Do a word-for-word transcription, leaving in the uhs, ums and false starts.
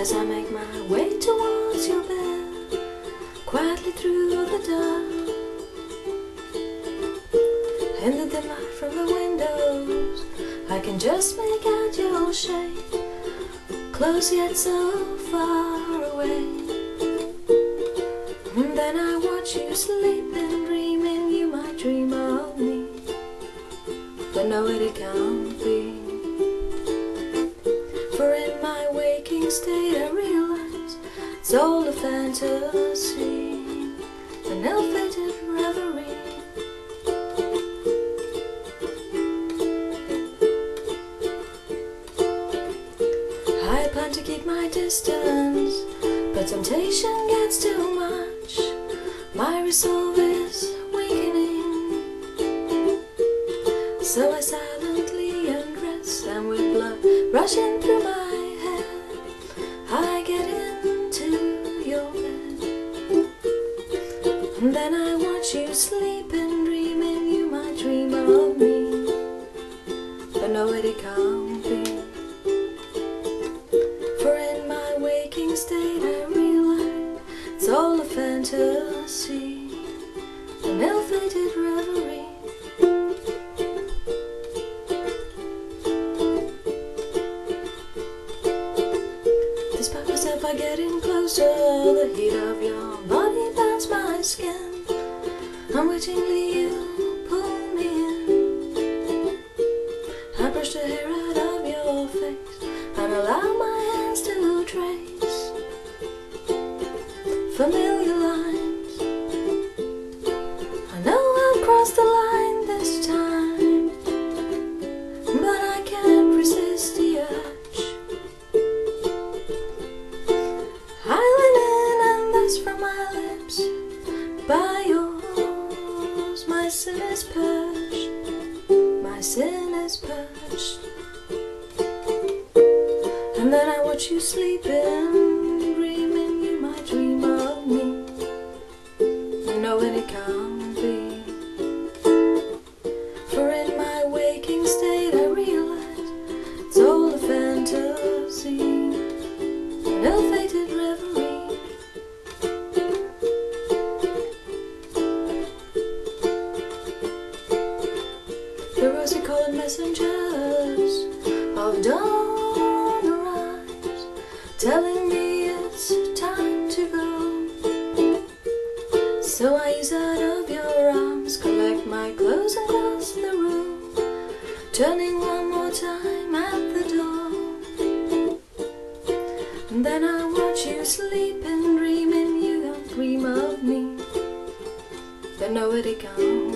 as I make my way towards your bed, quietly through the dark. In the dim light from the windows, I can just make out your shape, close yet so far away. And then I watch you sleeping, dreaming you might dream of me, but no, it can't be. For in my waking state I realize it's all a fantasy, an ill-fated reverie. I plan to keep my distance, but temptation gets too much. My resolve is weakening, so I silently undress, and with blood rushing through my head, I get into your bed. And then I watch you sleeping, dreaming you might dream of me, but no, it can't be. For in my waking state I realize it's all a fantasy, an ill-fated reverie. Despite myself I getting closer, the heat of your body burns my skin. Unwittingly you pull me in. I brush the hair out of your face and allow my hands to trace familiar lines. I know I've crossed the line this time, but I can't resist the urge. I lean in and thus from my lips, by yours my sin is purged, my sin is purged. And then I watch you sleeping, dreaming you might dream of me, you know that it can't be. For in my waking state I realize it's all a fantasy, an ill-fated reverie. The rosy-colored messengers of dawn arrives, telling me it's time to go. So I ease out of your arms, collect my clothes and cross the room, turning one more time at the door. And then I watch you sleeping, dreaming you don't dream of me, but no, it can't